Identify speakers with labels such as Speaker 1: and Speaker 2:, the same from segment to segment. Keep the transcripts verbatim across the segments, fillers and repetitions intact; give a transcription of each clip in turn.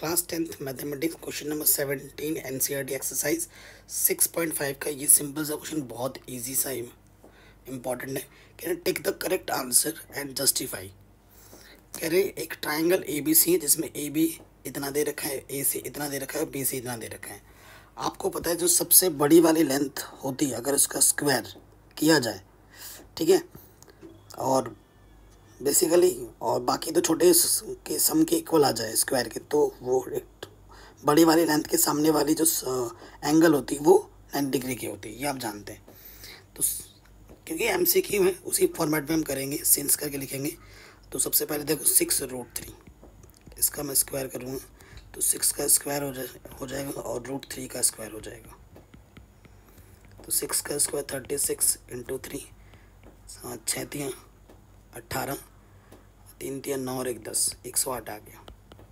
Speaker 1: Class tenth mathematics question number seventeen NCERT exercise six point five का ये simple सा question बहुत easy सा इम्पॉर्टेंट है। कह रहे take the correct answer and justify. कह रहे एक ट्राइंगल ए बी सी है जिसमें ए बी इतना दे रखा है, ए से इतना दे रखा है, बी से इतना दे रखा है। आपको पता है जो सबसे बड़ी वाली लेंथ होती है अगर उसका स्क्वायर किया जाए, ठीक है, और बेसिकली और बाकी तो छोटे के सम के इक्वल आ जाए स्क्वायर के, तो वो एक बड़ी वाली लेंथ के सामने वाली जो एंगल होती है वो नाइन्टी डिग्री की होती है, ये आप जानते हैं। तो क्योंकि एम सी क्यू है उसी फॉर्मेट में हम करेंगे, सिंस करके लिखेंगे। तो सबसे पहले देखो सिक्स रूट थ्री, इसका मैं स्क्वायर करूँगा तो सिक्स का स्क्वायर हो जाए हो जाएगा और रूट थ्री का स्क्वायर हो जाएगा। तो सिक्स का square thirty six into three, छः तियाँ अट्ठारह, तीन तिया नौ और एक दस, एक सौ आठ आ गया।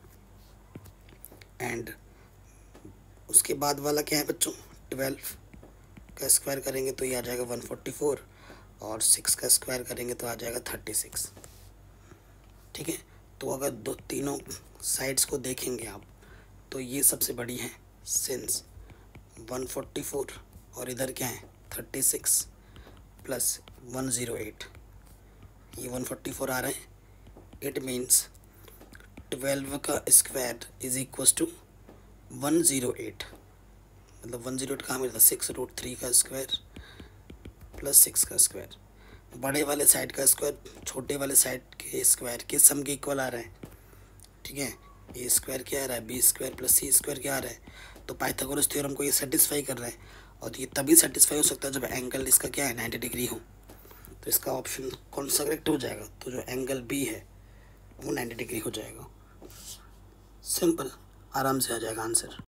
Speaker 1: एंड उसके बाद वाला क्या है बच्चों, ट्वेल्व का स्क्वायर करेंगे तो ये आ जाएगा वन फोर्टी फोर, और सिक्स का स्क्वायर करेंगे तो आ जाएगा थर्टी सिक्स। ठीक है, तो अगर दो तीनों साइड्स को देखेंगे आप तो ये सबसे बड़ी है सिंस वन फोर्टी फोर और इधर क्या है thirty six plus one zero eight, ये वन फोर्टी फोर आ रहे हैं। इट मीन्स ट्वेल्व का square is equals to one zero eight, मतलब वन ज़ीरो एट कहाँ मिलता है, सिक्स रूट थ्री का स्क्वायर प्लस सिक्स का स्क्वायर। बड़े वाले साइड का स्क्वायर छोटे वाले साइड के स्क्वायर के सम के इक्वल आ रहा है। ठीक है, ए स्क्वायर क्या आ रहा है, B square plus C square क्या आ रहा है, तो पाइथागोरस थ्योरम को ये सेटिस्फाई कर रहा है। और ये तभी सेटिस्फाई हो सकता है जब एंगल इसका क्या है नाइन्टी डिग्री हो। तो इसका ऑप्शन कौन सा करेक्ट हो जाएगा, तो जो एंगल बी है वो नाइन्टी डिग्री हो जाएगा। सिंपल, आराम से आ जाएगा आंसर।